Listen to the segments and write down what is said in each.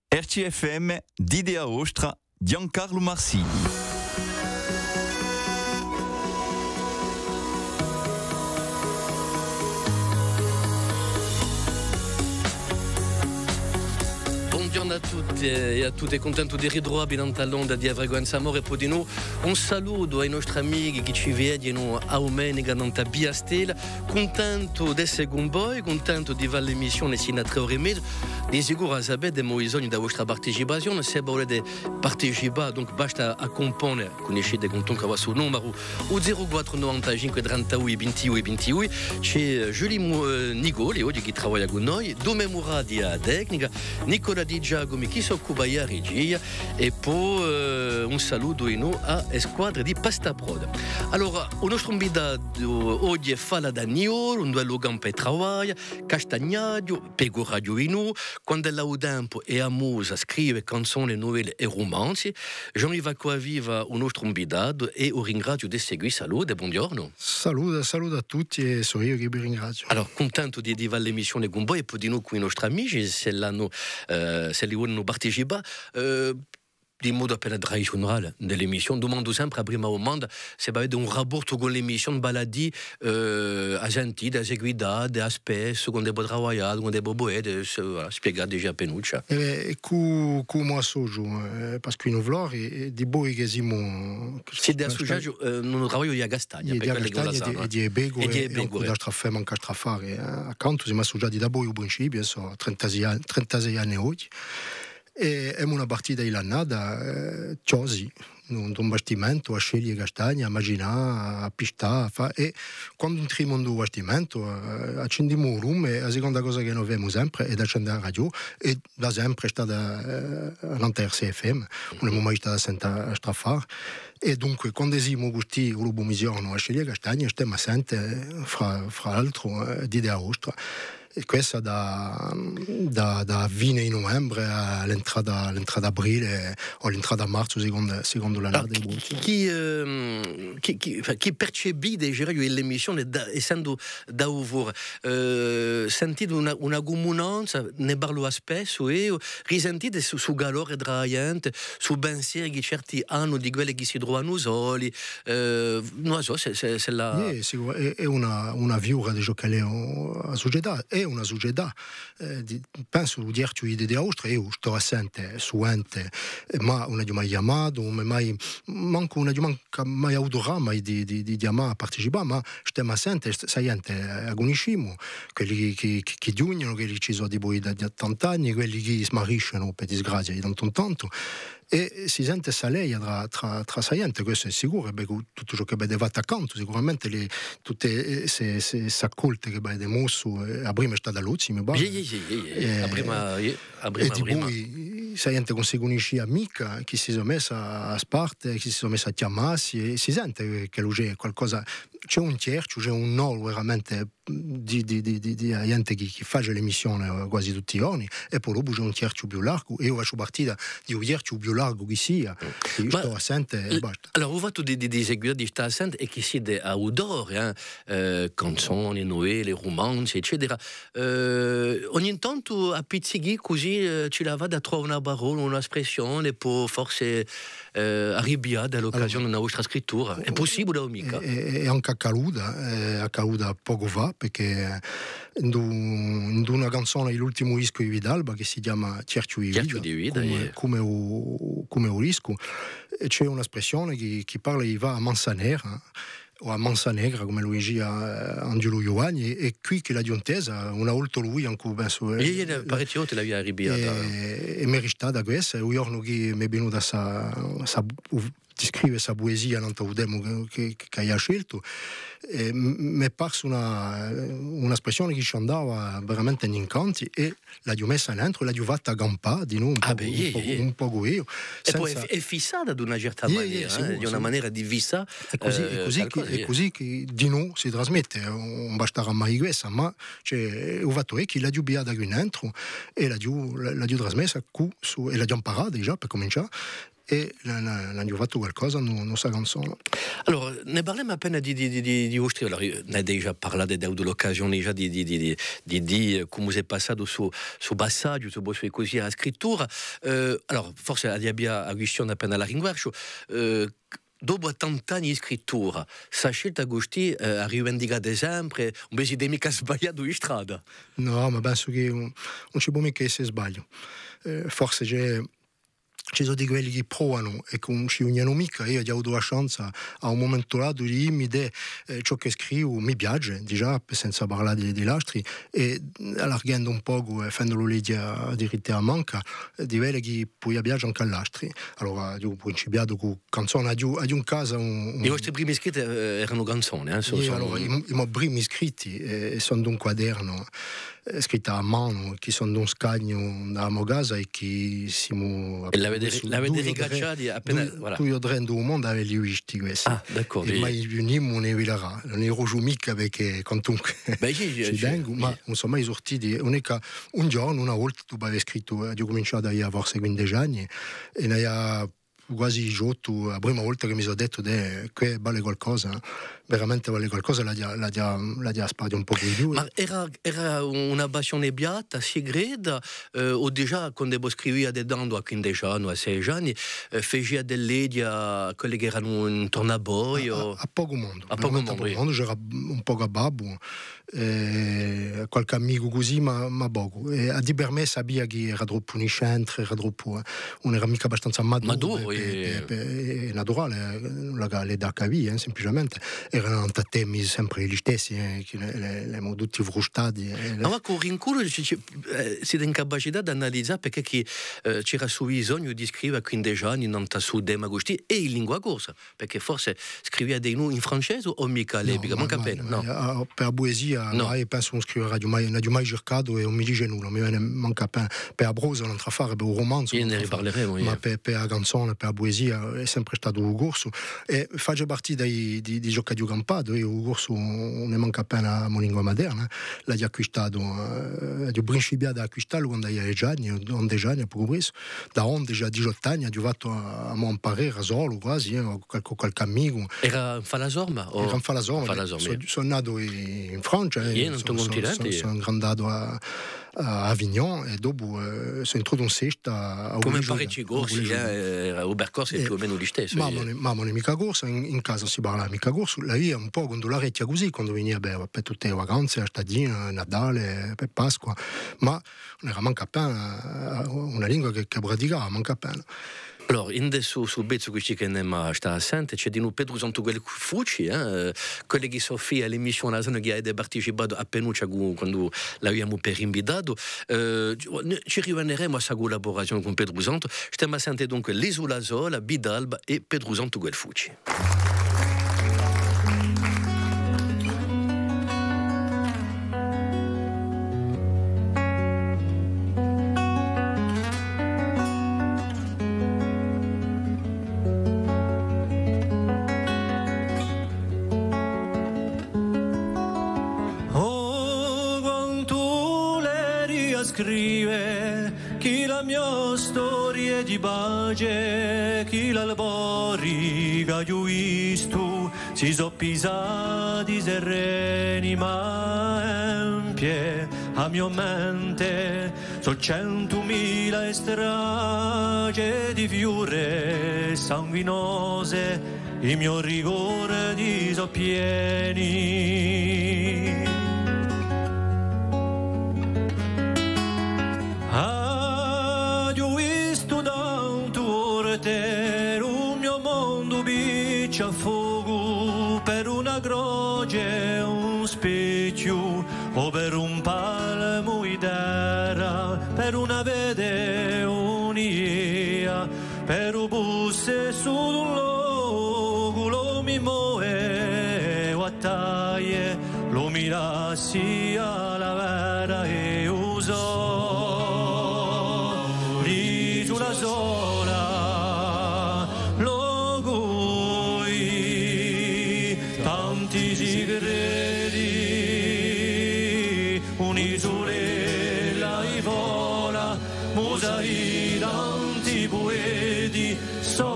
RCFM, d'Idea Ostra, Giancarlo Marsi. Buongiorno a tutti e a tutte, contento di ritrovare in Antalonda di Avreguenza Amore Podino. Un saluto ai nostri amici che ci vedono a domenica in Via Stella. Contento di essere con voi, contento di fare l'emissione sino a 3 ore e mezza. Di sicuro sapete abbiamo bisogno della vostra partecipazione. Se volete partecipare, donc basta accompagnare, conoscete con il vostro numero 0495 31 21 21. C'è Julie Nigoli oggi che lavora con noi, Dome Muradi a tecnica, Nicola Di Giacomi che si occupa della regia e poi un saluto a squadra di Pasta Prod. Allora, il nostro invitato oggi è Fala Daniol, un duello gampe travaglia, Castagnadio, Pego Radio Inu, quando è il tempo e amusa, scrive canzoni, novelle e romanzi. Jean-Yves Acquaviva, il nostro invitato, e lo ringrazio di seguire. Salute, buongiorno. Saluto a tutti e sono io che vi ringrazio. Allora, contento di fare l'emissione con voi e poi di noi con i nostri amici, se li vogliono partecipare. Di modo appena tradizionale dell'emissione, domando sempre a prima domanda se avete un rapporto con l'emissione baladi a sentire, a seguire, a spesso, quando devo lavorare, quando devo boire, spiegare già penuccia. Come associo, perché non voglio, e di voi che siamo... Se di associaggio non lavoro io a Castagna, di Castagna e di Bego, e da strafare, manca strafare. Accanto siamo associati da voi al principio, sono 36 anni oggi. E è una partita ilannata, così, un bastimento a scegliere castagna, a immaginare, a pistare, e quando entriamo in un bastimento accendiamo un rum e la seconda cosa che noi facciamo sempre è accendere la radio e da sempre è stata all'RCFM, non abbiamo mai stato a strafare. E dunque, quando siamo questi urubomisioni a scegliere castagna, stiamo assente, fra l'altro, di Idea Ostra. E questa da fine di novembre all'entrata aprile o all'entrata a marzo secondo la nada. Chi percepite l'emissione essendo da lavoro, sentite una comunanza, ne parlo spesso e risentite su calore traente, su pensieri che certi hanno di quelli che si trovano soli, non so se la... È una viura di ciò che è la società, è una società, penso di dirci di Austria, io sto assente, suente, ma non ho mai chiamato, non ho mai avuto mai di chiamare a partecipare, ma stiamo assente, saiente, conosciamo, quelli che giugnano, quelli che ci sono di voi da 80 anni, quelli che smariscono per disgrazia di tanto in tanto, e si sente saleia tra saiente, questo è sicuro, tutto ciò che avete fatto accanto, sicuramente tutte se accolte che avete mosso, a prima è stata Luzzi, mi pare. A prima. Voi saiente con si conosci amica, che si sono messa a parte, che si sono messa a chiamarsi, e si sente che c'è qualcosa, c'è un cerchio, c'è un nolo veramente di gente che fa l'emissione quasi tutti i giorni, e poi dopo c'è un cerchio più largo, e io faccio partita di un cerchio più largo che sia, io sto assente e basta. Allora, ho fatto di seguire di stare assente e che siete a odore, canzoni, novelle, romanzi, eccetera. Ogni tanto a pizzichi così ci la va da trovare una parola, un'espressione, poi forse arrivare dall'occasione della vostra scrittura. È possibile o mica? È anche accaduta poco fa, perché in una canzone dell'ultimo disco di Vidalba che si chiama Cerchio di Vida, come un disco, c'è un'espressione che parla di va a Manzanera o a Manzanegra, come lo dice Angelo Giovanni, e qui che la Diontesa, una volta lui, anche penso... Parecchio te l'aveva arrivata. E mi è restata questa, un giorno che mi è venuta di scrivere questa poesia che ha scelto, mi è parsa un'espressione che ci andava veramente in incanti, e la ho messa dentro e la ho fatta gampare di nuovo un po' io. E poi è fissata ad una certa maniera, di una maniera di vista. È così che di noi si trasmette, non basterà mai questa, ma ho fatto che la ho biata qui dentro e la ho trasmessa e la ho imparata già per cominciare. e hanno fatto qualcosa non sa canzone. Allora, ne parliamo appena di Austria. Allora, ne hai già parlato dell'occasione già di come si è passato su passaggio, su così a scrittura. Allora, forse abbia a questione appena la ringuarcio. Dopo tanti anni di scrittura, sa scelta Agostì ha rivendicato sempre un po' di mica sbagliato in strada. No, ma penso che non ci può mica essere sbaglio. Forse ci sono di quelli che provano e che non ci uniano mica. Io ho avuto la chance a un momento là di dirmi ciò che scrivo mi piace, già senza parlare di altri, e allargando un po', facendolo lì a manca, di quelli che poi piace anche agli altri. Allora, io ho principiato con canzoni, ho in casa I vostri primi scritti erano canzoni, Allora, i miei primi scritti sono un quaderno scritto a mano, che sono da un scagno da casa e che siamo... E l'avete ricacciati appena... Tu io drendo un mondo avevi visti questi. Ah, d'accordo. E mai venimmo ne vedrà. Non ero giù mica perché comunque ci tengo, ma non sono mai sortiti. Un giorno, una volta, tu avevi scritto, ho cominciato a forse 15 anni, e ne ha quasi 18, la prima volta che mi sono detto che vale qualcosa, veramente vale qualcosa, la dia sparato un po' di più. Ma era una passione beata, segreta, o già quando scriveva dedando a 15 anni, a 16 anni, faceva delle a quelli che erano intorno a voi? A poco mondo. A poco mondo, c'era un po' a babbo, qualche amico così, ma poco. E a di per me sapeva che era troppo uniscente, era troppo... non era mica abbastanza maduro. È naturale, l'età che aveva, semplicemente. Erano temi sempre gli stessi, che le abbiamo tutti frustati. Ma con Rinculo siete in capacità di analizzare perché c'era su bisogno di scrivere a 15 anni non su Demagosti e in lingua corsa, perché forse scriveva dei nomi in francese o mica l'epica, manca appena. No. Per la poesia, penso non scrivere, non ho mai cercato e non mi dice nulla, mi viene manca appena. Per la prosa non tra fare, per un romanzo, ne riparleremo, ma per la canzone, per la poesia è sempre stato un corso e faccio parte di giochi di campato. Io un corso non ne manca appena la lingua materna, l'ho acquistato, ho principiato ad acquistarlo quando io avevo 11 anni, poco preso, da 11 a 18 anni ho fatto a imparare solo quasi, con qualche amico. Era in Falasorma? Era in Falasorma, sono nato in Francia, sono andato a Avignon e dopo sono entrato in sesta a come parecchi corsi, o percorsi più o meno gli stessi. Ma non è mica corso, in casa si parla mica corso, la via un po' quando l'orecchia così, quando veniva per tutte le vacanze, a Stadina, Natale, per Pasqua, ma non era manca appena una lingua che praticava, manca appena. Allora, adesso sul pezzo che ne sta assente c'è di nuovo Pedro Santuguel Fucci, quelli che Sofia all'emissione che ha partecipato a Penuccia quando l'abbiamo per invitato. Ci riveneremo a questa collaborazione con Pedro Santo. Stiamo assente dunque l'Isola Zola, Bidalba e Pedro Santuguel Fucci. Scrive chi la mia storia di pace, chi l'albori che ho visto, si sono pisati sereni ma empie a mia mente, so 100.000 strage di fiore sanguinose, i miei rigori so pieni. Un mio mondo biccia a fuoco per una croce, un specchio o per un palmo di terra, per una vede un'ia, per un busse su un luogo lo mi muove o attaglie, lo mirassi alla vera e usò di sulla sola. Un'isolella i vola, musai tanti poeti,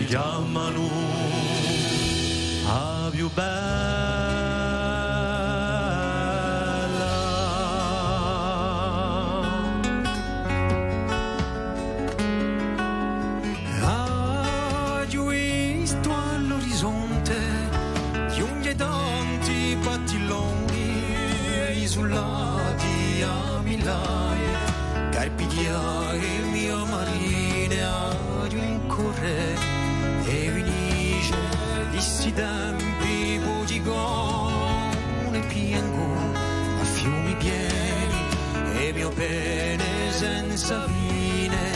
chiamano a più isolati a Milano, carpigliare mia marina rincorre e finisce di sti tempi podigone piango a fiumi pieni e mio bene senza fine.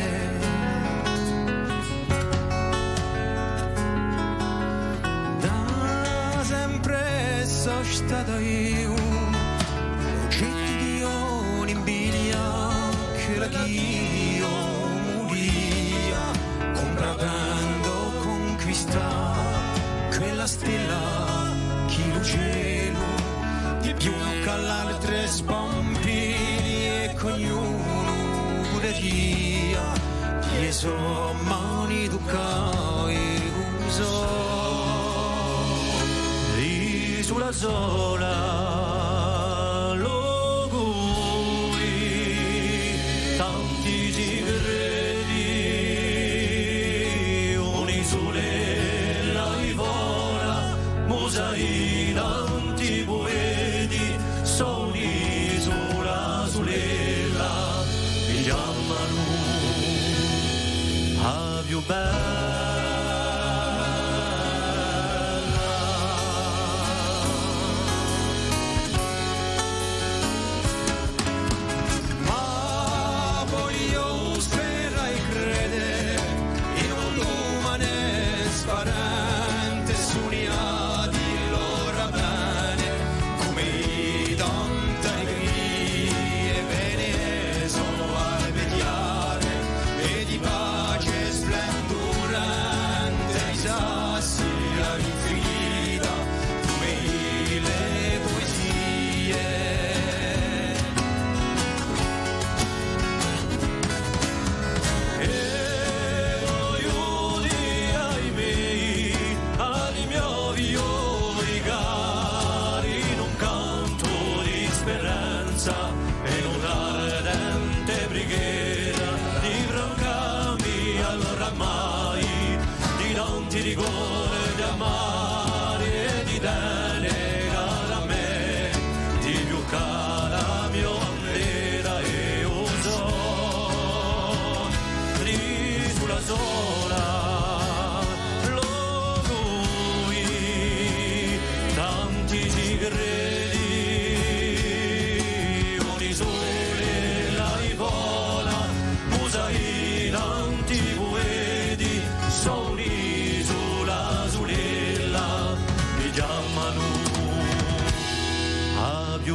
Da sempre sono stata io la io moria compravendo conquista quella stella che lo cielo di più che l'altre spampi e ognuno pureria di so mani ducai uso sulla sola più ma voglio sperare e credere in un domani sparente suniati l'ora bene come i tante e bene sono a vedere e di pace splendorante i sassi all'infinita come le poesie e voglio dire ai miei cari in un canto di speranza e un ardente preghiera di brancami allora mai di non ti rigore di amare e di denegare a me di più cara mia bandera e uso lì sulla sola lo lui tanti segreti ogni sole la rivola musai tanti poeti sono l'isola sull'ella mi chiamano a più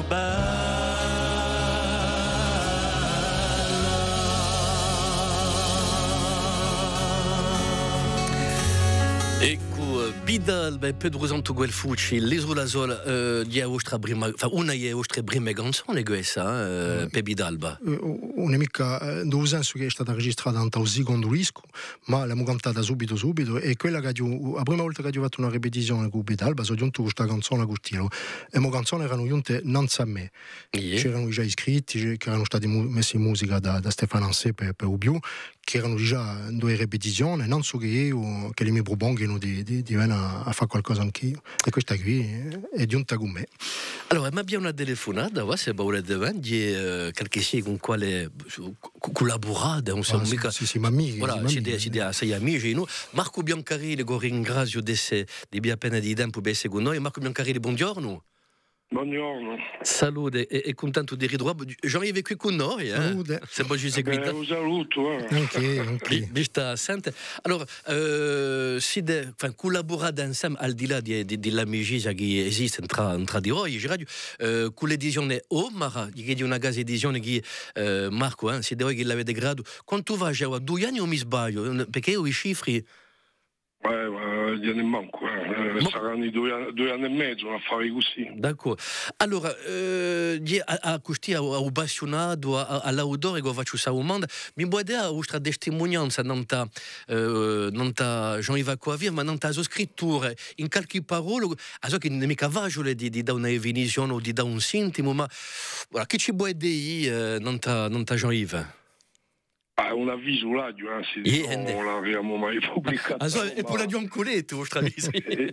Ecco, Bidalba e Pedro Santo Guelfucci, l'isola sola di Aostra Brima, una è Aostra Brima canzone questa, per Bidalba. Non è mica 2 anni che è stata registrata in un secondo disco, ma l'abbiamo cantata subito e quella che la prima volta che ho fatto una ripetizione con Bidalba sono giunto questa canzone con Tiro e le canzoni erano giunte non a me, c'erano già iscritti che erano stati messi in musica da Stefano Ansè per Ubiu, che erano già 2 ripetizioni, non so che io che li mi propongono di venire a fare qualcosa anch'io e questa qui è giunta con me. Allora, ma abbiamo una telefonata, se volete di qualche con quale collaborate, non so mica. Sì, ma amici. Voilà, sei amici, no? Marco Biancarilli, che ringrazio di appena di tempo per essere con noi. Marco Biancarilli, buongiorno. Buongiorno. Salute e contento di ritrovare. Jean-Yves qui con noi, Salute. Se poi ci seguite. Un saluto. Anche. Mi sta sente. Allora, si collaborate insieme al di là dell'amicizia che esiste tra di voi, con l'edizione Omar, che è una casa edizione che Marco, si deve che l'avete grado. Quanto va già? 2 anni o mi sbaglio? Perché ho i cifri? Gliene manco, saranno 2 anni e mezzo, un affare così. D'accordo. Allora, a questi appassionato all'audore che faccio questa domanda, mi vuoi dare la vostra testimonianza nanta Jean-Yves Coavier, ma nanta sua scrittura, in qualche parola, a so che non è mica facile di dare una definizione o di dare un sintimo, ma voilà, che ci vuoi dire nanta Jean-Yves? Un avviso là, anzi, non l'abbiamo mai pubblicato. E poi la John Coletto, vostra avviso.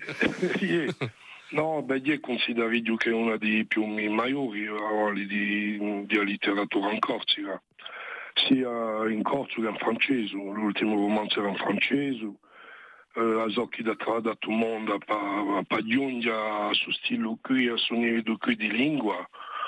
No, io considero che è una dei più maggiori di letteratura in Corsica, sia in Corsica che in francese. L'ultimo romanzo era in francese. A occhi da tutto il mondo, per giungere sul stile qui, a suo livello qui di lingua.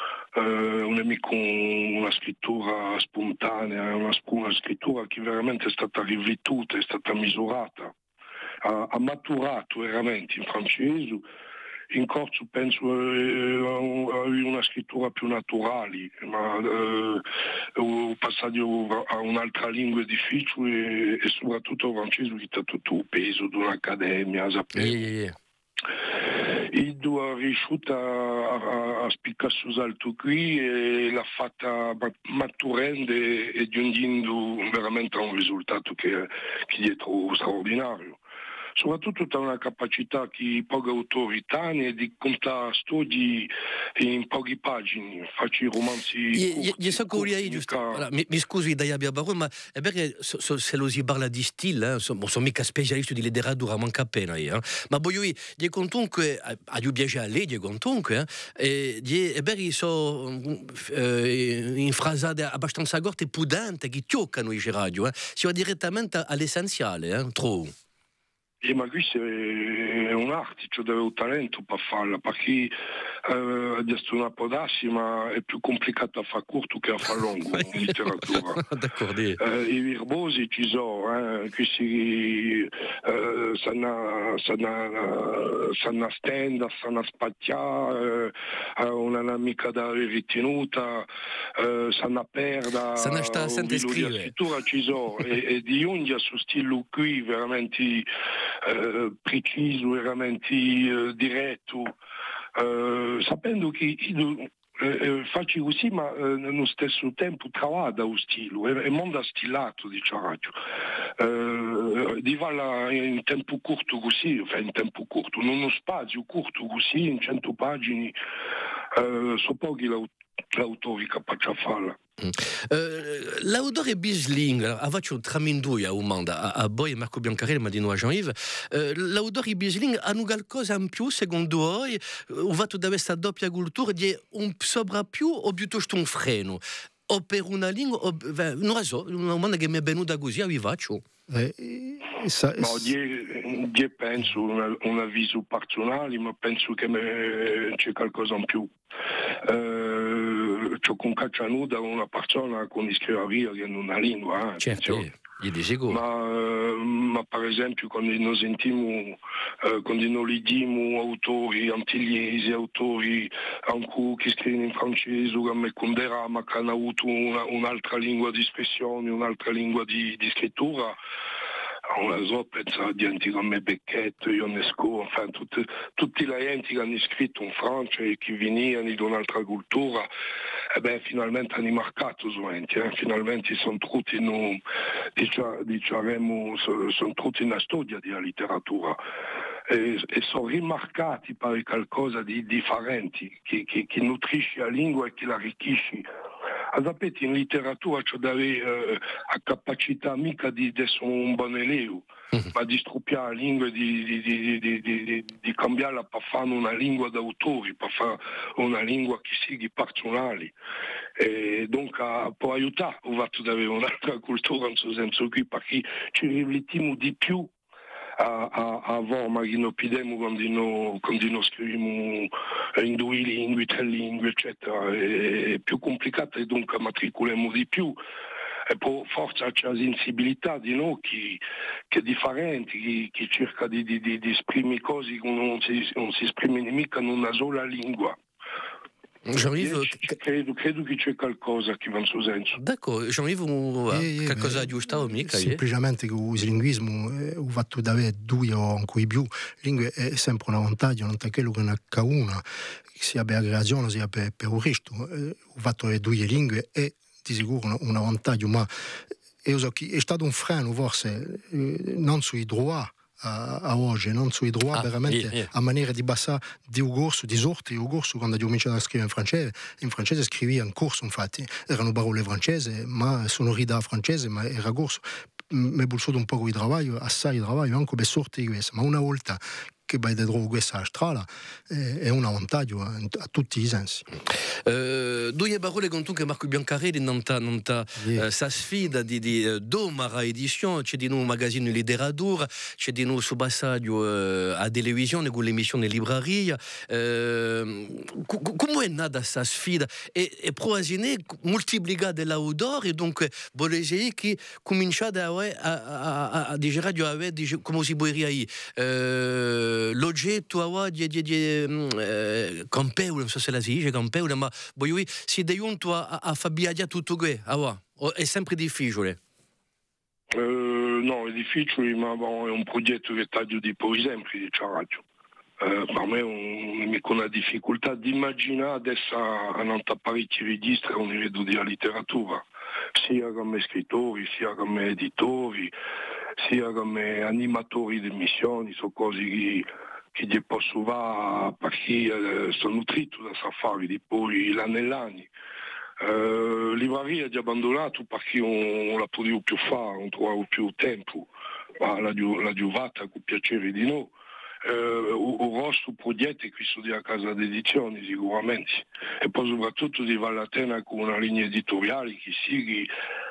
Una scrittura spontanea, una scrittura che veramente è stata riflettuta, è stata misurata, ha maturato veramente in francese. In corso penso a una scrittura più naturale, ma ho passato a un'altra lingua difficile e soprattutto il francese che ha tutto il peso di un'accademia, sapere. Il ha riuscito a spiccare su salto qui e l'ha fatta maturando e giungendo veramente a un risultato che è straordinario. Soprattutto ha una capacità che pochi autori hanno di contare storie in poche pagine, faccio romanzi io so che io giusto, mi scusi da abbia barone, ma è perché se lo si parla di stile, sono mica specialista di letteratura, manca appena io, ma voglio dire, comunque, a io piace a lei, comunque, e perché so infrasate abbastanza corte e pudente, che toccano i radio, si va direttamente all'essenziale, troppo. Ma questo è un'arte, cioè deve un talento per farla, perché adesso una podarsi, ma è più complicato a fare corto che a fare lungo in letteratura. D'accordo. I virtuosi ci sono, questi sanno stendere, sanno spacchiare, un'amica da ritenuta, sanno perdere. Sanno stare sempre scrivere. La scrittura ci sono, e di Undia su stile qui veramente preciso, veramente diretto, sapendo che faccio così, ma nello stesso tempo travada lo stile, è mondo stilato, diciamo, di farla in tempo corto così, in tempo corto, in uno spazio corto così, in 100 pagine, so pochi l'autori capaci a farla. L'autore bilingue, faccio traminduia un mondo a Boy e Marco Biancarelli, ma di nuovo a Jean-Yves. L'autore bilingue hanno qualcosa in più, secondo voi? O fatto da questa doppia cultura di un sovrappiù o piuttosto un freno? O per una lingua, non lo so, una domanda che mi è venuta così, vi faccio. Io penso un avviso personale, ma penso che c'è qualcosa in più. C'ho con Caccianuda una persona con iscriveria che non ha lingua. Certo, gli di sicuro. Ma per esempio quando noi sentiamo, quando noi leggiamo autori antigliesi, autori anche che scrivono in francese, come Kundera, ma che hanno avuto un'altra lingua di espressione, un'altra lingua di scrittura, una so, penso a gente come Beckett, Ionesco, tutti gli enti che hanno scritto in Francia e che venivano da un'altra cultura, finalmente hanno marcato su enti, finalmente sono tutti sono tutti nella storia della letteratura e sono rimarcati per qualcosa di differente che nutrisce la lingua e che la arricchisce. Sapete, in letteratura c'è da avere la capacità mica di essere un buon elevo, ma di struppiare la lingua e di cambiarla per fare una lingua d'autori, per fare una lingua che sia personale. E dunque può aiutare il fatto di avere un'altra cultura in questo senso qui, perché ci riflettiamo di più a forma che noi pidiamo quando noi scriviamo in 2 lingue, 3 lingue, eccetera. È più complicato e dunque matricoliamo di più. E poi forse c'è la sensibilità di noi che è differente, che cerca di esprimere cose che non si esprime mica in una sola lingua. Jean-Yves, credo che c'è qualcosa che va in suo senso. D'accordo, Jean-Yves, che cosa aggiustato mica? Semplicemente che il linguismo ho fatto da due o ancora più, lingue è sempre un vantaggio, non è quello che ne ha una, sia per aggregazione sia per il resto. Ho fatto le due lingue e di sicuro un vantaggio, ma è stato un freno forse non sui droit a oggi, non sui droit veramente a maniera di passare di un corso, di sorti un corso quando ho cominciato a scrivere in francese scrivi in corso, infatti erano parole francesi ma sonorità francese, ma era corso. Mi è bussato un po' di lavoro, assai di lavoro anche per sorti di questo, ma una volta che vai dentro questa strada è un vantaggio a tutti i sensi. Due parole con tu che Marco Biancarelli non sa sfida di Domara Edition, c'è di un magazine di letteratura, c'è di un suo passaggio a televisione con l'emissione Libreria. Come è nata questa sfida? E probabilmente moltiplicata dell'audore, donc vuol dire che cominciate a dire come si può dire l'oggetto di Campeule, non so se la si dice Campeule, ma voglio dire, si è giunto a fabbriare tutto questo, è sempre difficile? No, è difficile, ma è un progetto che taglio di per esempio di radio. Per me è una difficoltà di immaginare adesso un apparecchio registri a un livello di letteratura, sia come scrittori, sia come editori, sia come animatori di missioni, sono cose che gli posso fare perché sono nutrito da safari, di poi l'anni. Libreria di abbandonato perché non la potevo più fare, non trovavo più tempo, ma la giovata con piacere di noi. Un rosso progetto qui su a casa d'edizioni sicuramente, e poi soprattutto di vale la pena con una linea editoriale che si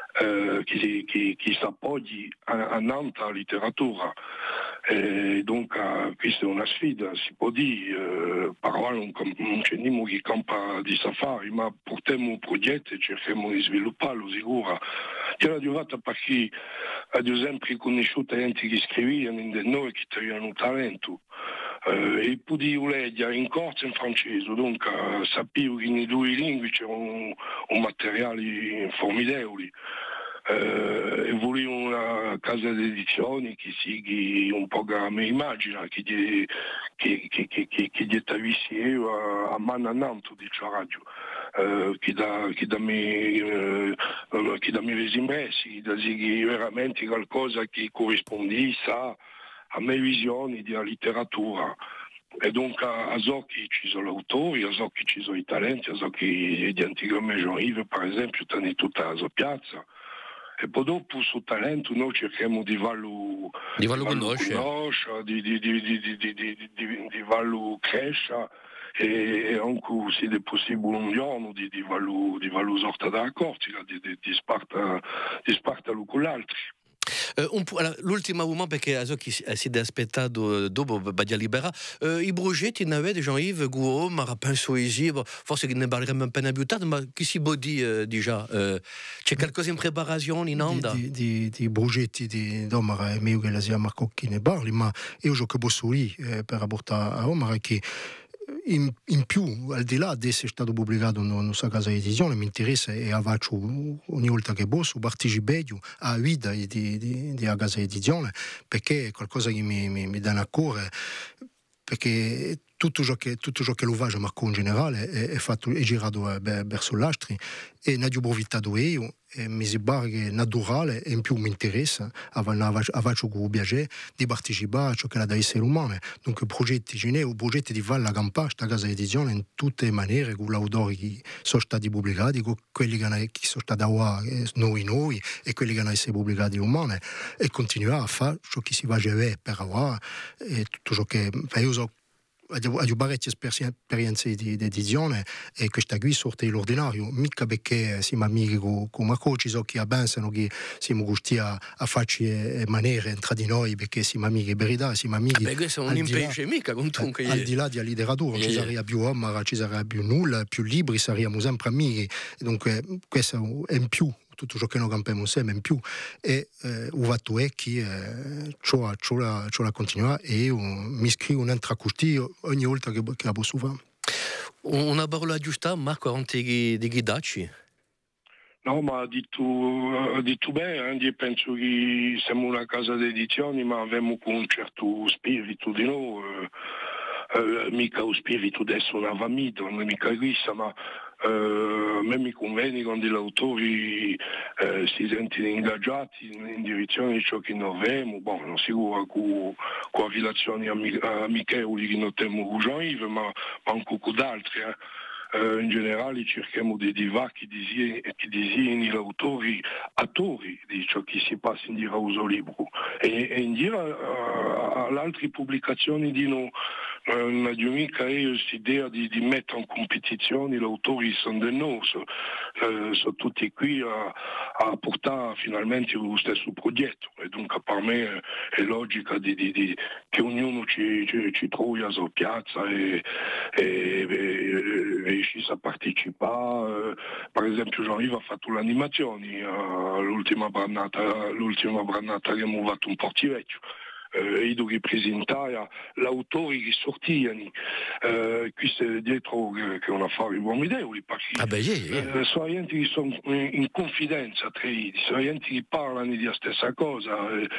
appoggi a Nantes letteratura. Donc questa è una sfida, si può dire, non c'è niente che campa di safari, ma portiamo un progetto e cerchiamo di svilupparlo sicuro. Io l'ho giovata perché ad esempio ho conosciuto gente che scrivevano in noi che avevano un talento. E potevo leggere in corso in francese, dunque sapevo che in due lingue c'era un materiale formidabile. E volevo una casa di edizioni che si un po' che mi immagina che gli vicino a mano a Nantes di radio, che da me resimbresi, da dire veramente qualcosa che corrispondesse a mie visioni della letteratura. E dunque a so che ci sono gli autori, a so che ci sono i talenti, a so che di anticamente Jean-Yves per esempio stanno tutta la sua piazza. E poi dopo sul talento noi cerchiamo di farlo conoscere, di farlo crescere e anche se è possibile un giorno di farlo sorta dalla corte, di spartarlo con l'altro. L'ultima moment perché so che si è aspettato dopo Badia Libera i progetti ne avete Jean-Yves Guillaume ma penso forse che ne parleremo appena più tardi, ma chi si può dire già c'è qualcosa in preparazione in onda di progetti di Omar è meglio che la sia Marco chi ne parli, ma io so che posso dire per apportare a Omar che in più, al di là di essere stato pubblicato nella nostra casa di edizione, mi interessa e faccio ogni volta che posso partecipare a vita di casa di edizione perché è qualcosa che mi dà a cuore, perché tutto ciò che lo faccio Marco in generale è girato verso l'altro e ne ho approfittato io e mi sembra che è naturale e in più mi interessa faccio con piacere di partecipare a ciò che è da essere umano. Dunque progetti di fare la campagna questa casa di edizione in tutte le maniere con gli autori che sono stati pubblicati, con quelli che sono stati noi e quelli che hanno essere pubblicati umani e continuare a fare ciò che si faceva per avere e tutto ciò che io so. Ho parecchie esperienze di edizione e questa qui sorte dall'ordinario, mica perché siamo amici con Marco, ci so che pensano che siamo gusti a farci maniere tra di noi perché siamo amici in verità, siamo amici. Questo è un impegno mica con tu al di là della letteratura, ci sarebbe più Omar, ci sarebbe più nulla, più libri, saremmo sempre amici, dunque questo è in più. Tutto ciò che noi campiamo insieme in più e ho fatto è che ciò la continua e io mi iscrivo un'altra così ogni volta che la posso fare. Una parola giusta, Marco, di Ghidacci? No, ma ha detto bene, io penso che siamo una casa di edizioni, ma abbiamo con un certo spirito di noi, mica lo spirito adesso una famiglia, non è mica questa, ma a me mi conviene quando gli autori si sentono ingaggiati in direzione di ciò che noi abbiamo, non sicuro con relazioni amichevoli che non abbiamo con Jean-Yves, ma anche con altri. In generale cerchiamo di dire che disegni gli autori attori di ciò che si passa in dire uso libro e in dire alle altre pubblicazioni di noi non è mica questa idea di mettere in competizione gli autori sono di noi, sono tutti qui a portare finalmente lo stesso progetto e dunque per me è logica che ognuno ci trovi a sua piazza e riuscisse a partecipare. Per esempio Jean-Yves ha fatto le animazioni, l'ultima brannata che abbiamo fatto un Portivecchio. Io ripresentare l'autori che sortivano, questo dietro che è un affare uomidevoli, perché sono gente che sono in confidenza tra di, sono gente che parlano di la stessa cosa,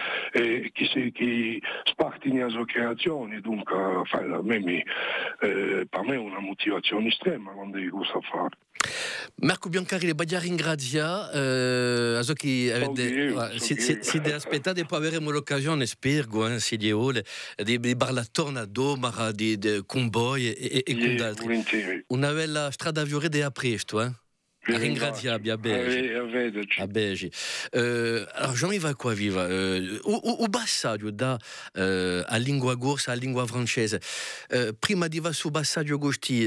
che spartano la sua creazione, dunque per me è una motivazione estrema quando dico questo affare. Marco Biancari, le badia ringrazia, si deve aspettare e poi avremo l'occasione, spero, si di parlare attorno a Domara, di convoi e con altri. Una bella strada a viure a presto, ringraziabile a Begi. Allora, Jean-Yves qua viva. O passaggio da a lingua corsa a lingua francese. Prima di va su passaggio gosti,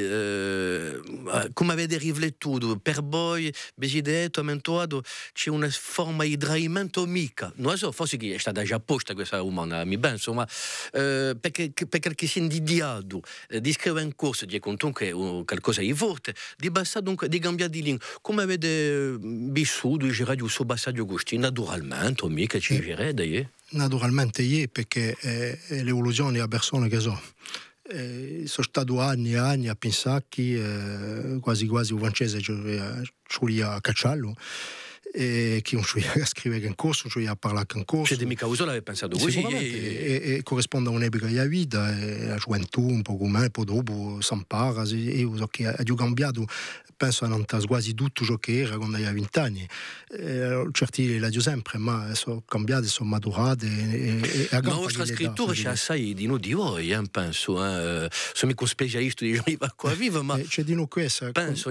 come avete riflettuto, per voi, Besidetto, Mentuado, c'è una forma di traimento mica. Non so, forse che è stata già posta questa umana, mi penso, ma perché si è invidiato di scrivere in corso, di comunque qualcosa di forte, di passare dunque, di cambiare di lingua. Come avete vissuto il giraggio su passaggio Gusti? Naturalmente, mica ci girate? Naturalmente, perché l'evoluzione della persona che so. Sono stato anni e anni a pensare che quasi il francese ci a cacciarlo. Che non ci a scrivere in corso, ci a parlare in corso. C'è mica uso l'avete pensato così? E corrisponde a un'epoca della vita, la gioventù, un po' come, poi dopo si impara, e io so che ha cambiato, penso a non quasi tutto ciò che era quando avevo 20 anni. Certi la dico sempre, ma sono cambiate, sono maturate. Ma la vostra scrittura c'è assai di noi di voi, penso. Sono mica specialista di Jean-Yves qua viva, ma c'è di noi questo. Penso,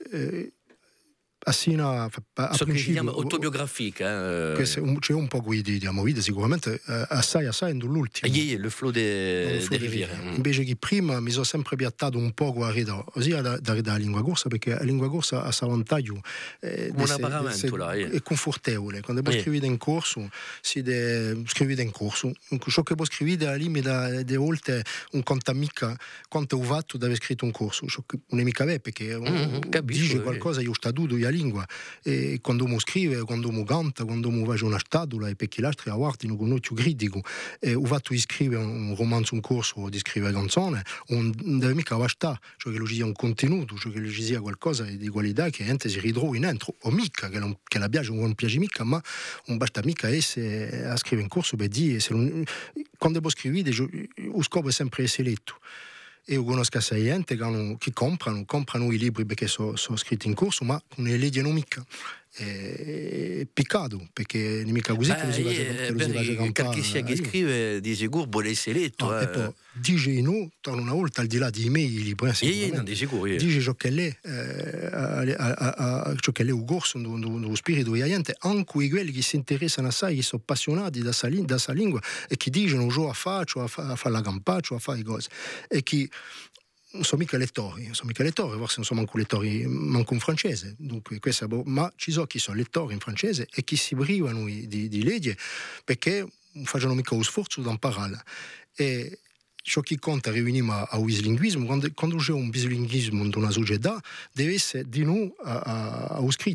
assina a so che si chiama autobiografica. C'è un po' di vita sicuramente assai l'ultimo. Le flot de riviere. Invece che prima mi sono sempre piattato un po' sia da lingua corsa, perché la lingua corsa ha un vantaggio un apparamento è confortevole. Quando voi scrivete in corso scrivete in corso, ciò che voi scrivete alla limite di volte un conta mica quanto ho fatto di aver scritto un corso, non è mica vero, perché dice qualcosa io ho stato la lingua, e quando uno scrive, quando uno canta, quando uno fa una stadula, e perché gli altri la guardano con occhio critico, e ho fatto di scrivere un romanzo, un corso, di scrivere canzone, non deve mica bastare, cioè che ci sia un contenuto, cioè che ci sia qualcosa di qualità che gente si ritrova in dentro, o mica che la piace o non piace mica, ma non basta mica essere a scrivere in corso per dire, quando voi scrivete, lo scopo è sempre essere letto. E io conosco assai gente che comprano i libri perché sono scritti in corso, ma non li leggono mica. È peccato, perché non è mica così che lo si va a campare. Perché sia che scrive di sicuro vuole essere letto. E poi dice no, torna una volta al di là di email, di sicuro. Dice ciò che lei un corso, uno spirito di gente, anche quelli che si interessano assai, che sono appassionati da questa lingua e che dicono a fare la campagna, a fare cose, e che non sono mica lettori, forse non sono manco lettori, manco in francese, dunque ma ci sono chi sono lettori in francese e chi si privano di legge perché non fanno mica lo sforzo di imparare. E ciò che conta riunire a bislinguismo, quando c'è un bislinguismo in una società, deve essere di noi a scritto.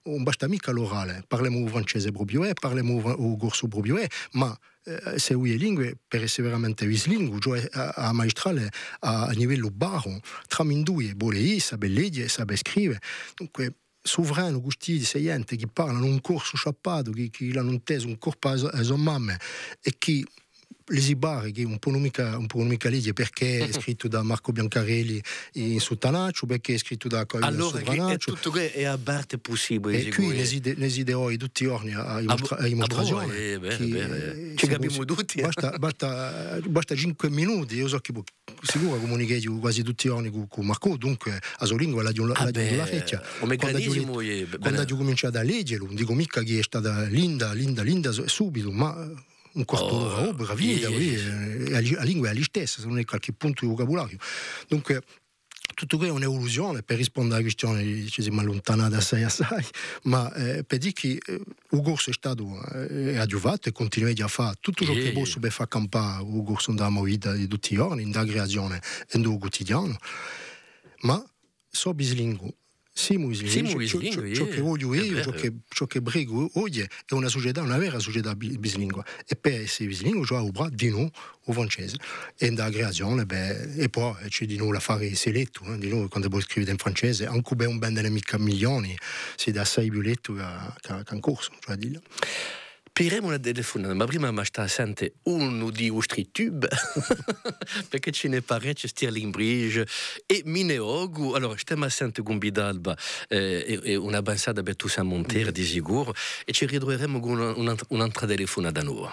non basta mica l'orale, parliamo francese proprio, parliamo il corso proprio, ma se le lingue, per essere veramente bilingue, cioè a magistrale a livello basso, tra due, vuole saper leggere, saper scrivere, dunque sovrano questi gente che parlano un corso sciappato, che l'hanno inteso un corpo a sua mamma e che l'Esibare, che un po' non mica legge perché è scritto da Marco Biancarelli in Sottanaccio, perché è scritto da Coglio allora Sovranaccio. Tutto che è a parte possibile. E qui ne ideo tutti i giorni a dimostrazione. Ci capiamo tutti. Basta 5 minuti, io so che sicuro comunichi quasi tutti i giorni con Marco, dunque a sua lingua la fecchia. Quando ho cominciato a leggere, non dico mica che è stata linda subito, ma un quarto d'ora, bravina, la lingua è la stessa, se non è qualche punto di vocabolario. Dunque, tutto questo è un'evoluzione, per rispondere alla questione ci siamo allontanati assai, ma per dire che il corso è stato aggiuvato e continua a fare tutto ciò che posso per far campare il corso della vita di tutti i giorni, in creazione e nel quotidiano, ma so bilingue. Siamo bilingue, ciò che voglio io, ciò che prego oggi è una vera società bilingue, e per essere bilingue io ho di noi il francese e nella creazione e poi c'è di noi l'affare seletto, di noi quando puoi scrivere in francese anche per un bene mica milioni si dà assai più letto che in corso, cioè di là. Piremo una telefonata, ma prima mi sta a sentire uno di vostri tube, perché ce ne pare c'è Stirling Bridge e Mineogu. Allora, stiamo a sentire con Bidalba e una pensata per tu a montare di sicuro, e ci ritroveremo con un'altra telefonata nuova.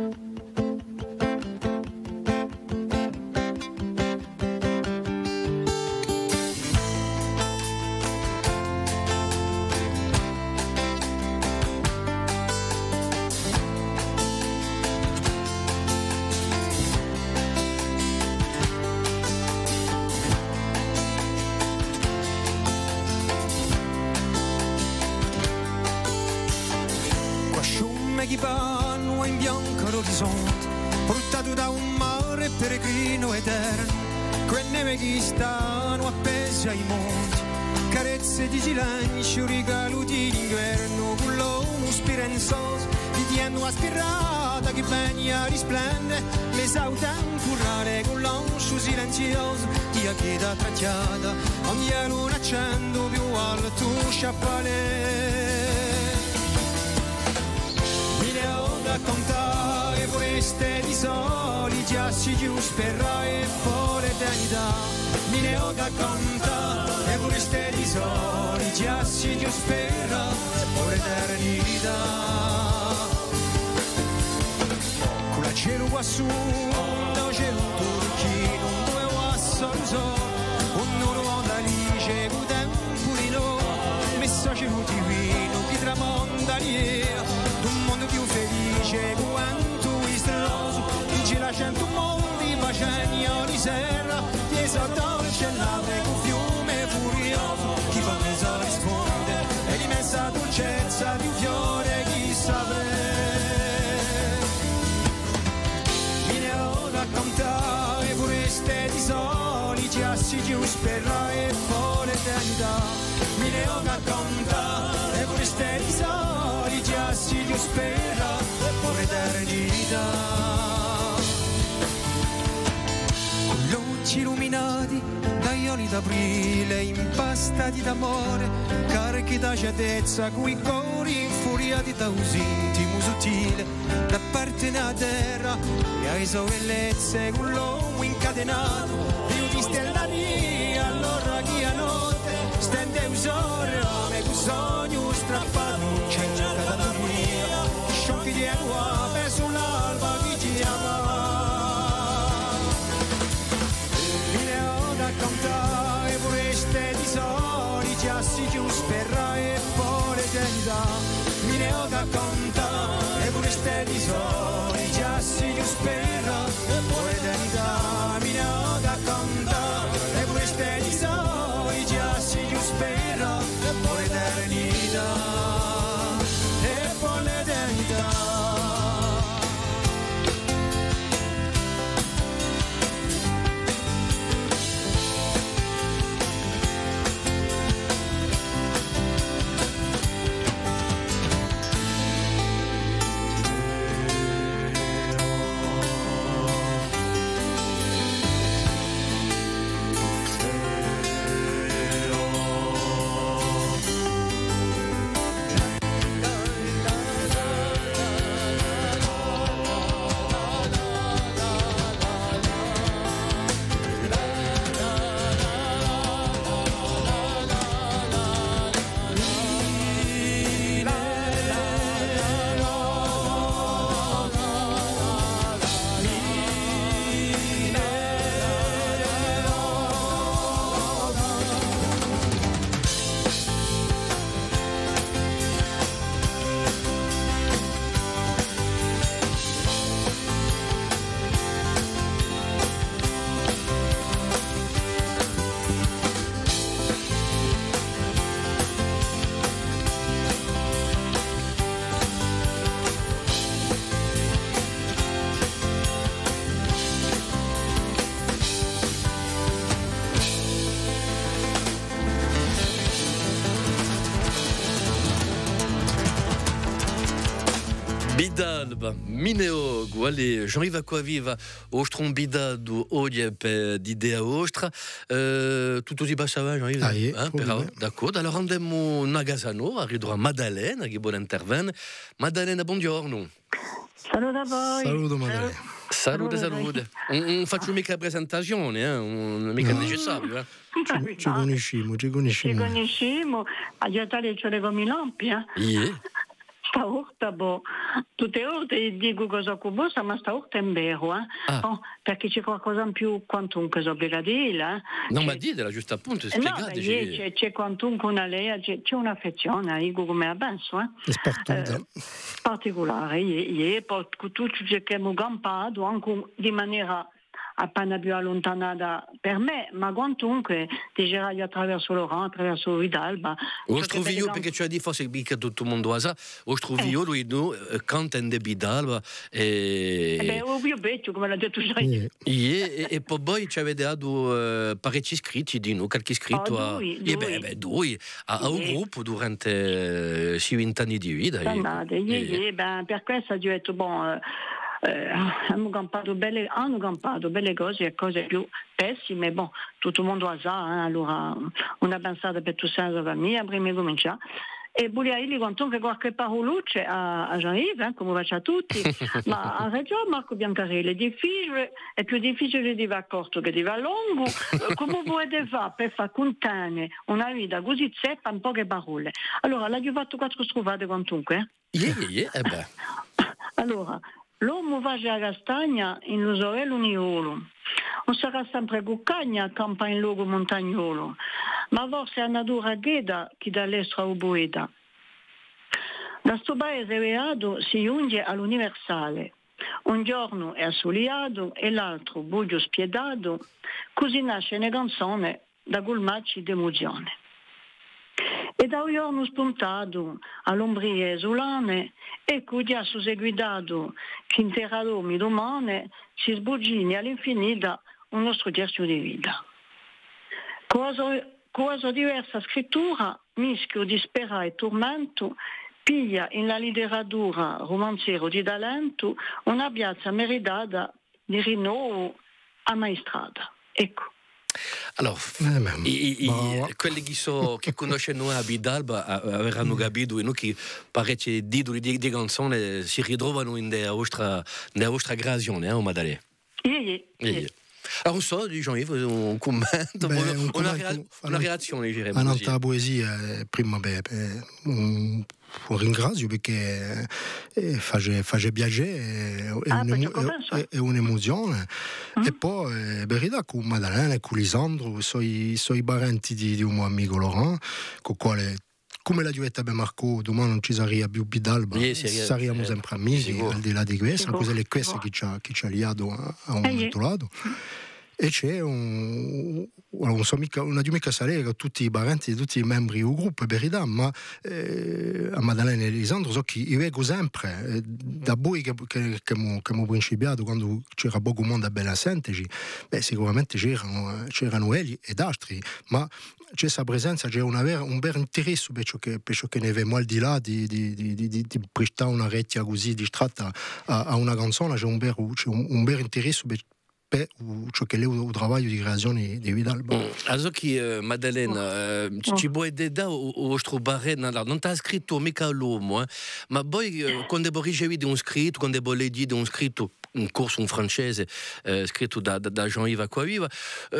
Portato da un mare peregrino eterno, quelle neve che stanno appese ai monti, carezze di silenzio, regalo di inverno, con l'uomo speranzoso, che tiene una spirata che bagna risplende, l'esauta curare con l'ancio silenzioso, di chieda tracciata, ogni luna accendo più alto sciappale. Mi ne ho da contare queste di soli, già si giusto per e poi l'eternità. Mi ne ho da contare queste di soli, già si giusto per e poi l'eternità. Con la cielo quassù, da cielo turchino, dove guasso lo so, un nuovo da lice, con tempo di no, messaggio divino, chi tramonda lì, d'un mondo più felice, quanto istroso, dice la cento mondi, baceni ogni sera, chiesa dolce, l'ave con fiume furioso, chi fa mezzo risponde, e l'immensa dolcezza di un fiore, chi sapere. Mi ne ho da contare queste di soli, già si giusto per e poi l'eternità. Mi ne ho da contare queste di soli, già si giusto per e poi l'eternità. Luci illuminati dagli oli d'aprile, impastati d'amore, carichi da certezza, coi cori infuriati da intimo sottile, da parte della terra e ai sue bellezze, con l'uomo incatenato, più di stellari, allora chi a notte stende usore, come un sogno strappato, c'è giocata da dormire, sciocchi di acqua, per sull'alba chi ci ama. Contare queste di soli, già si giusto per e poi l'eternità. Mi ne ho da contare queste di soli, già si giusto per e poi l'eternità. Mi ne ho da contare queste di soli, già si giusto per e poi l'eternità. E poi l'eternità. Bidalba, Mineo, allez, Jean-Yves Aquaviva, Ostron Bidado, Odiep, d'Idea Ostra, tout aussi bas ça va, Jean-Yves? Ah, d'accord, alors andiamo a Gasano, arriverà Maddalena, che vuole intervenire. Maddalena, buongiorno. Saluto a voi. Saluto, Maddalena. Salute. Non faccio mica la presentazione, non è mica necessario. Ci conosciamo. Aiutare c'è le gomi lampi, Stavolta, tutte orte dico cosa cubosa, ma stavolta è vero, perché c'è qualcosa in più quantunque so obbligata a dire. Non ma ditela, giusto appunto, spiegate. No, c'è quantunque una lei, c'è un'affezione, dico come la penso, particolare. Poi tutto ciò che abbiamo campato, anche di maniera appena più allontanata per me, ma quantunque dicerai attraverso Laurent, attraverso Vidalba. O trovi io, perché tu hai detto forse che tutto il mondo ha sa, o trovi io, lui, cantano di Vidalba, ovvio, come l'ha detto Jean. E poi ci avete dato parecchi iscritti di noi, qualche iscritto a un gruppo durante 20 anni di vita. Per questo ho detto, hanno campato belle cose e cose più pessime, tutto il mondo sa, allora una pensata per tu senza per me, prima di cominciare. E volevo dire quantunque qualche parolucce a Jean-Yves, come faccio a tutti, ma ha ragione Marco Biancarelli, è più difficile di va corto che di va lungo, come volete fare per far contane una vita così zeppa in poche parole? Allora, l'hai fatto quattro scovate quantunque? Allora, l'uomo va a castagna in l'usorello uniolo, non sarà sempre cuccagna campa in luogo montagnolo, ma forse a natura gheda chi dall'estro a boeda. Da sto paese beato si giunge all'universale, un giorno è assoleato e l'altro buio spiedato, così nasce una canzone da colmarci d'emozione. E da un giorno spuntato all'ombrie esulane, ecco già seguitato che interrado mi domane si sbugini all'infinita un nostro terzo di vita. Cosa diversa scrittura, mischio di spera e tormento, piglia in la letteratura romanziero di talento una piazza meritata di rinnovo ammaestrata. Ecco. Allora, quelli che conoscono a Bidalba avranno capito che parecchi titoli di canzoni si ritrovano nella vostra creazione, Maddalena? Allora, non so, Jean-Yves, un commento, una reazione, direi. Un'altra poesia, prima un ringrazio perché fa piacere, è un'emozione. E poi, per verità, con Maddalena e con Lisandro, sono i parenti di un mio amico Laurent, con il quale, come la diventa ben Marco, domani non ci sarebbe più Bidalba, saremmo sempre amici, al di là di questo, cosa è questa che ci ha liato a un momento lato. E c'è una mica salire con tutti i parenti, tutti i membri del gruppo, per verità, ma a Maddalena e Lisandro so che io vedo sempre, da voi che abbiamo principiato, quando c'era poco mondo a bella senterci, sicuramente c'erano egli ed altri, ma c'è questa presenza, c'è un vero interesse per ciò che ne vediamo al di là di prestare una rete così distratta a una canzone, c'è un vero interesse per ciò che è il lavoro di creazione di Vidalba. Allora che Maddalena ci puoi dire o trovare, non ti ha scritto mica l'uomo, ma poi quando hai ricevuto un scritto, quando hai letto un scritto, un corso in francese scritto da Jean-Yves Aquaviva,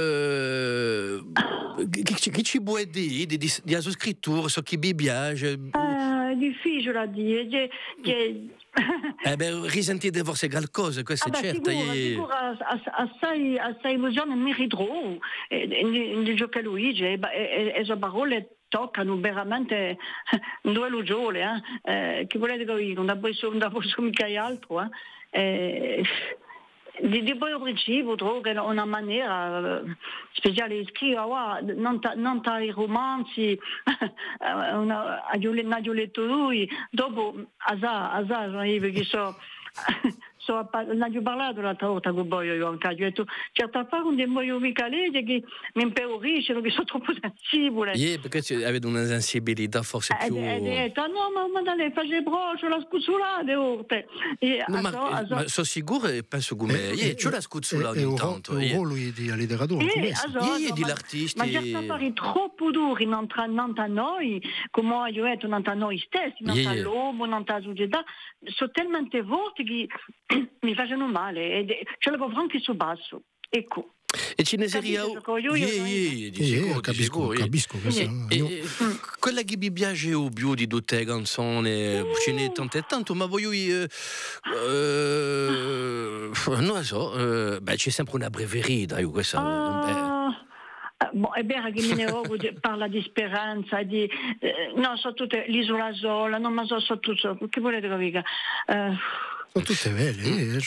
che ci puoi dire di sua scrittura, so che vi piace? È difficile a dire. Risentite forse qualcosa, questo è certo. Sicuro, assai emozione mi ritrovo nel gioco a Luigi e le parole toccano veramente due lugiole, che volete dire, non posso mica altro. Di poi principio trovo che una maniera speciale di scrivere, non i romanzi, ho letto lui, dopo che non ho parlato l'altra volta con voi, io anche ho detto, certo fare un demoio mica legge che mi impauriscono, che sono troppo sensibile. Perché avete una sensibilità forse più... E ho detto, no, ma lei fa le broccio, la scuzzolata, ma sono sicuro e penso come... c'è la scuzzolata ogni tanto. È un ruolo di letteratura, di l'artista. Ma certi affari troppo duri non a noi, come io ho detto, non a noi stessi, non all'uomo, non alla società, sono talmente forti che mi fanno male, e ce le comprendo anche su basso, ecco. E cineseria capisco quella che mi piace più di tutte le canzoni, ce n'è tante tanto, ma voglio non lo so, c'è sempre una preferita io questa. È vero che Mineogo parla di speranza, no, sono tutte l'isola sola, non ma so tutto, che volete capire? Sono tutte belle,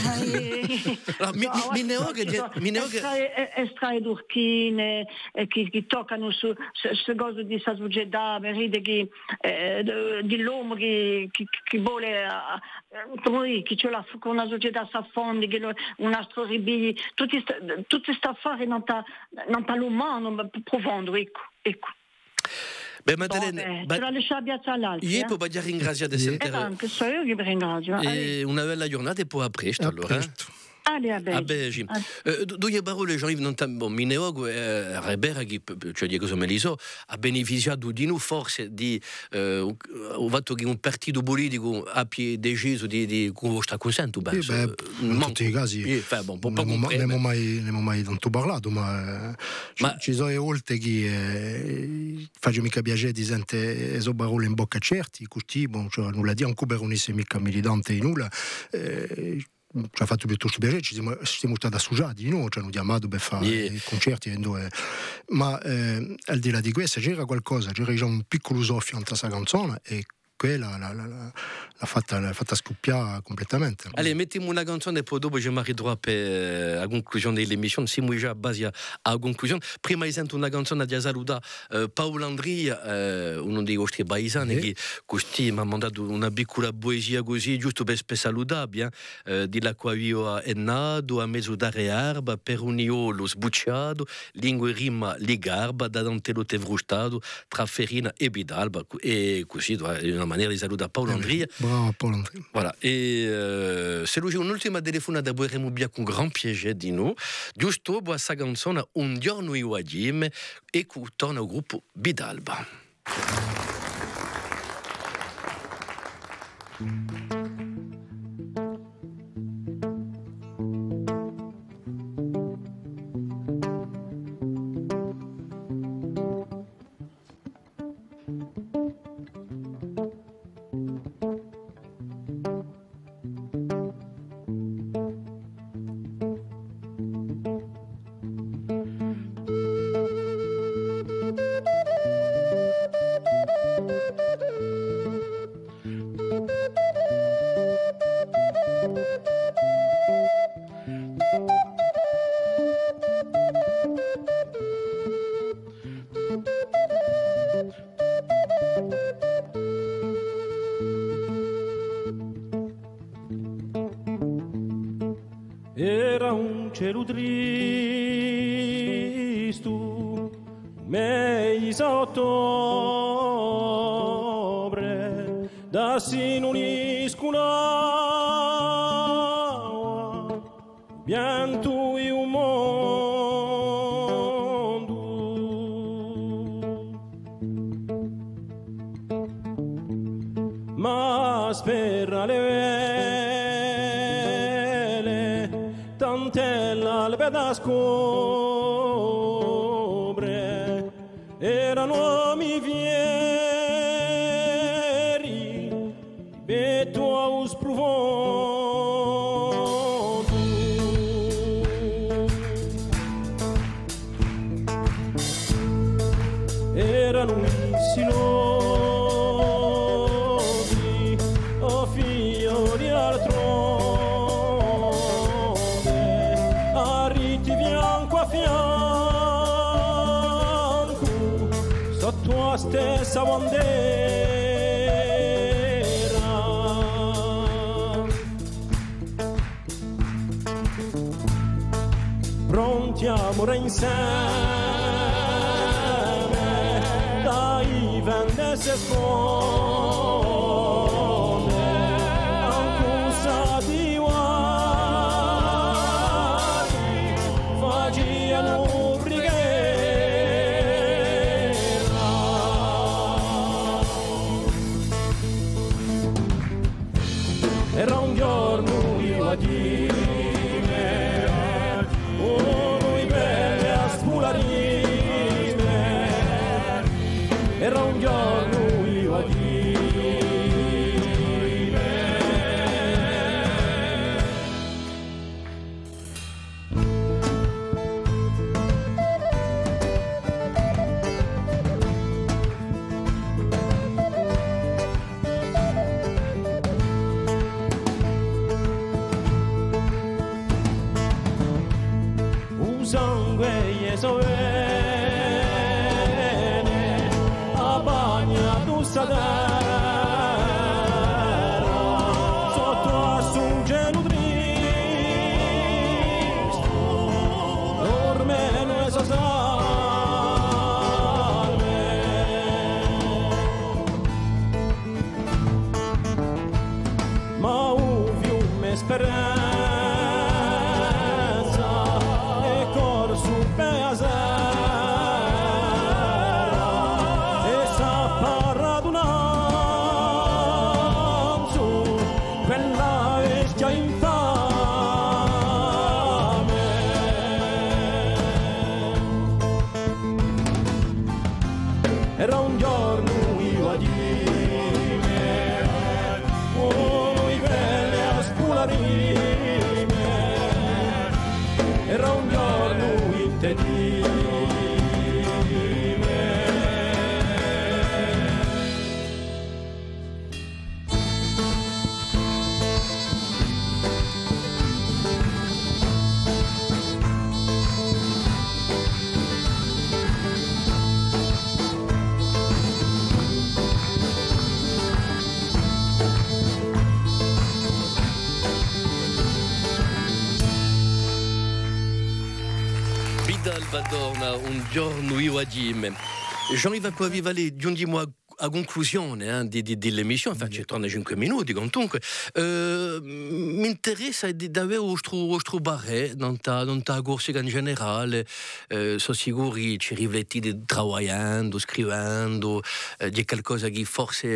estrae d'urchine che toccano su queste cose di questa società, ride di l'uomo che vuole, che c'è una società si affondi, che un altro ribigli, tutti questi affari non l'umano ma profondo, ecco. Beh, Maddalena, ce la lascia piazza all'altro. Io può dire ringraziare sempre. Anche so io che vi ringrazio. Una bella giornata e poi a presto allora. Allez, a Belgi. Due parole, Jean-Yves, non tanto. Mineogo e Rebera, cioè di cosa me li so, ha beneficiato di noi forse di il fatto che un partito politico abbia deciso di vostra consento. In tutti i casi non abbiamo mai tanto parlato, ma ci sono volte che faccio mica piacere di sentire le parole in bocca certi, così, cioè nulla di anche per un'isse mica militante in nulla. Ci ha fatto piuttosto piacere, ci siamo stati associati, no? Ci hanno chiamato per fare i concerti, ma al di là di questo c'era già un piccolo soffio in questa canzone e quella l'ha fatta scoppiare completamente. Allez, mettiamo una canzone e poi dopo ci arriverò per la conclusione dell'emissione. Siamo già a base alla conclusione. Prima sento una canzone di saluta Paolo Andria, uno dei nostri paesani che così mi ha mandato una piccola poesia così, giusto per salutare, di l'acqua io è nato a mezzo d'are arba, per un iolo sbucciato, lingua e rima ligarba, da dantelo te frustato, tra ferina e bidalba, e così, in una maniera di salutare Paolo Andria. Bravo Paolo Andria. Voilà, e se lui un'ultima telefonata vorremmo bien con gran piacere di noi, giusto dopo questa canzone Un giorno io a Jim e torna al gruppo Bidalba. Era un cielo tristo, mese ottobre, da si non isculava, pianto e un mondo. Ma spera le da scobre erano amici vieri betto a us profondo erano silodi o fiori al trono sotto la stessa bandera cantiamo insieme dai vende se sfonde ancusa di guardi facciano preghiera era un giorno io a dire era un giorno io a un sangue e sovene a bagna tu sadera sotto a su gelo tristo dormeno e salve ma un fiume speranza era un giorno io a dire oh noi belle a spularime era un giorno in te Badorna, un giorno io a Jim. J'arrive a qua vivere giungiamo a conclusione dell'emissione, enfin ci torna 5 minuti comunque. Mi interessa di davvero vostro barre non ta corsica in generale, sono sicuro ci riflettite lavorando, scrivendo di qualcosa che forse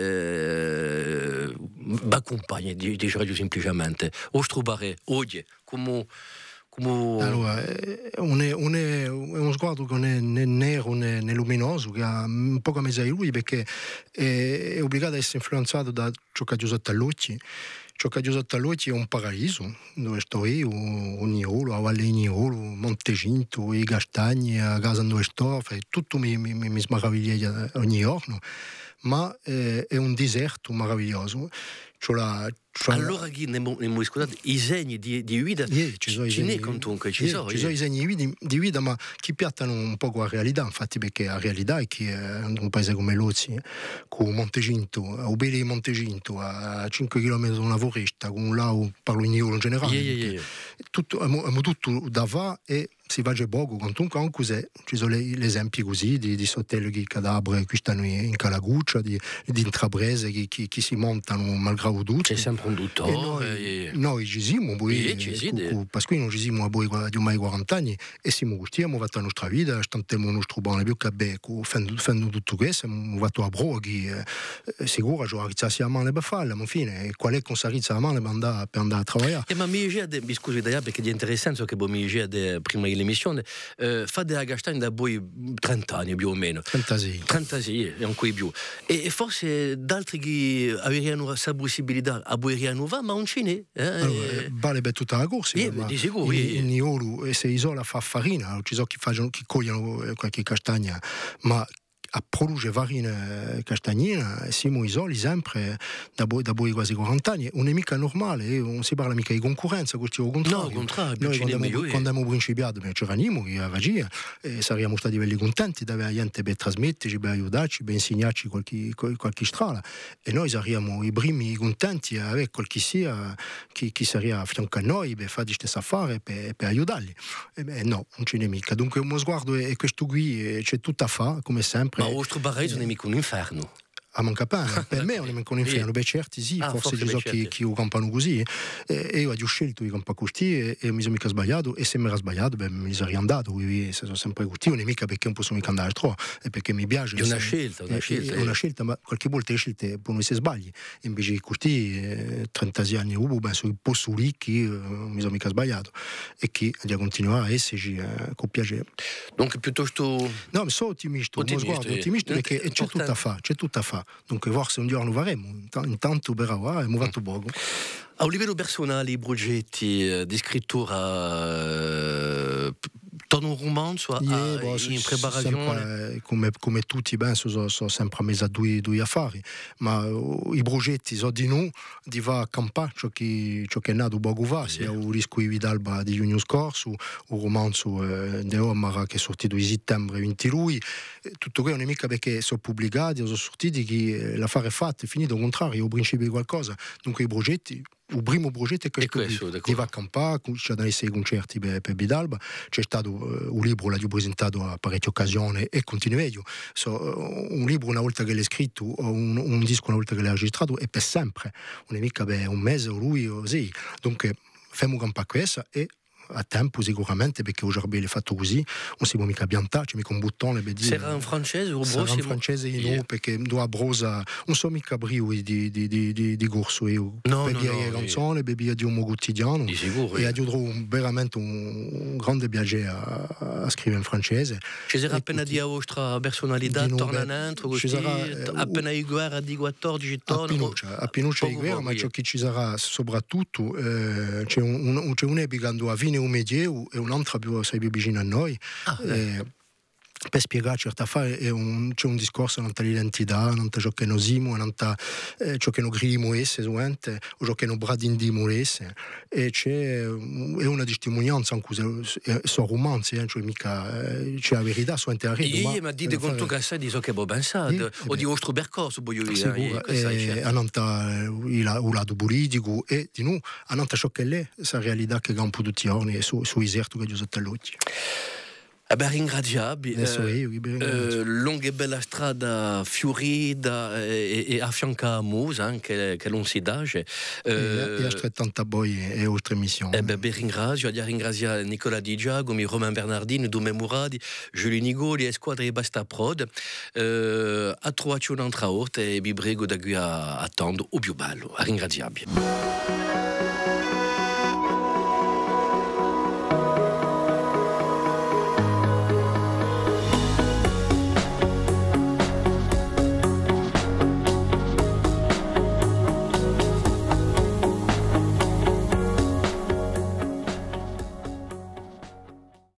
vi accompagna, direi semplicemente. Vostro barre oggi come allora, è uno sguardo che non è né nero né luminoso, che ha un po' come sai lui, perché è obbligato a essere influenzato da ciò che ha usato a Lucci. Ciò che ha usato a Lucci è un paradiso, dove sto io, Niolo, a Valle Niolo, Monteginto, i Castagni, a casa dove sto, tutto mi smaraviglia ogni giorno, ma è un deserto meraviglioso. Allora chi ne scusate i segni di vita ci ne comunque ci sono i segni di vita, ma chi piattano un po' la realtà, infatti, perché la realtà è che un paese come Lozzi, con Monteginto, a Ubeli di Monteginto, a 5 km da una foresta, con un lago, parlo in Niolo in generale, tutto da va e si va già poco, comunque ci sono gli esempi così di sottelghi cadaveri che stanno in Calaguccia, di intraprese che si montano malgrado tutto. C'è sempre un dottore. Noi ci siamo, perché noi ci siamo di ormai 40 anni e siamo gustiamo, fatto la nostra vita, stiamo il nostro buon più che becco, facendo tutto questo, abbiamo fatto a broghi, sicuro, già rizzato la mano per farla, ma fine, qual è con sa rizza la mano per andare a lavorare? Ma mi scusi da perché è interessante che mi dice prima dell'emissione, fa della Castagna da voi 30 anni più o meno. 36, e ancora più. E forse d'altri che avevano questa possibilità a voi rinnovare, ma non ce n'è. Allora, vale per tutta la corsa. Di sicuro. In Niolo, se isola fa farina, ci sono chi cogliono qualche castagna, ma a produce farina castagnina, siamo isoli sempre da voi quasi 40 anni, non è mica normale, non si parla mica di concorrenza, questo è il contrario. No, contrario. Noi quando abbiamo principiato, c'eravamo a Vagia, e saremmo stati belli contenti di avere gente per trasmetterci, per aiutarci, per insegnarci qualche strada, e noi saremmo i primi contenti a avere qualche sia chi sarebbe a fianco a noi per fare di stessa affare, per aiutarli. No, non ce n'è mica. Dunque uno sguardo è questo qui, c'è tutto a fare, come sempre. Ma vostro barreggio non è mica un inferno. A Mancapane, per me non è mica un inferno, beh certi sì, forse ci sono chi campano così, e io ho scelto di campare così e mi sono mica sbagliato, e se mi era sbagliato beh mi sarei andato, quindi se sono sempre così, non è mica perché non posso mica andare altro, è perché mi piace. È una scelta. È una scelta, ma qualche volta le scelte possono essere sbagli, invece di così 30 anni dopo, sono un po' su lì che mi sono mica sbagliato, e che devo continuare a esserci con piacere. Donc piuttosto... No, sono ottimista perché c'è tutto a fare. Dunque forse un giorno faremo, intanto per ora è fatto poco. A livello personale, i progetti di scrittura tornano un romanzo in preparazione? Come tutti penso sono sempre a mezzo a due affari, ma i progetti sono di noi, di va a campare ciò che è nato poco fa, sia il Risco di Vidalba di giugno scorso, il romanzo di Omar che è sortito in settembre 20 lui, tutto questo non è mica perché sono pubblicati o sono sortiti che l'affare è fatto, è finito, al contrario, è il principio di qualcosa. Dunque i progetti, il primo progetto è questo di va a campare, c'è da essere concerti per Vidalba, c'è stato un libro, l'ho presentato a parecchie occasioni e continuo un libro una volta che l'hai scritto o un disco una volta che l'hai registrato è per sempre, non è mica per un mese o lui o sì, dunque facciamo campare questa e a tempo sicuramente, perché aujourd'hui è fatto così, non si può mica piantarci, mica un bottone per dire. Sarà in francese o sarà in francese no, perché a brosa non so mica brio di corso io, per dire canzoni, per dire di un modo quotidiano, e ho veramente un grande piacere a scrivere in francese. Ci sarà appena di vostra personalità tornante, appena i guerra di 14 tonni a Pinuccia di guerra, ma ciò che ci sarà soprattutto c'è un'epica quando a fine un Medioevo e un'altra più vicino a noi, per spiegare certe affari c'è un discorso non l'identità, non ciò che noi siamo, non ciò che noi crediamo essere, o ciò che noi bradindiamo essere, e c'è una testimonianza anche su romanzi, cioè mica c'è la verità su internet. Ma dite conto che sai di ciò che voi pensate, o di vostro percorso, voglio dire. A Nanta il lato politico e di noi, a Nanta ciò che è la realtà che abbiamo tutti i giorni su eserto che giusto all'occhio. Ringraziabile, lunga e bella strada fiorita e affianca a Musa che non si dage e altrettanto a voi e oltre missione. Ringrazio Nicola Di Giacomi, Romain Bernardini, Dume Muradi, Giulio Nigoli e squadre Basta Prod a trovarci un'altra volta e vi prego da qui a attendere o più bello. Ringraziabile.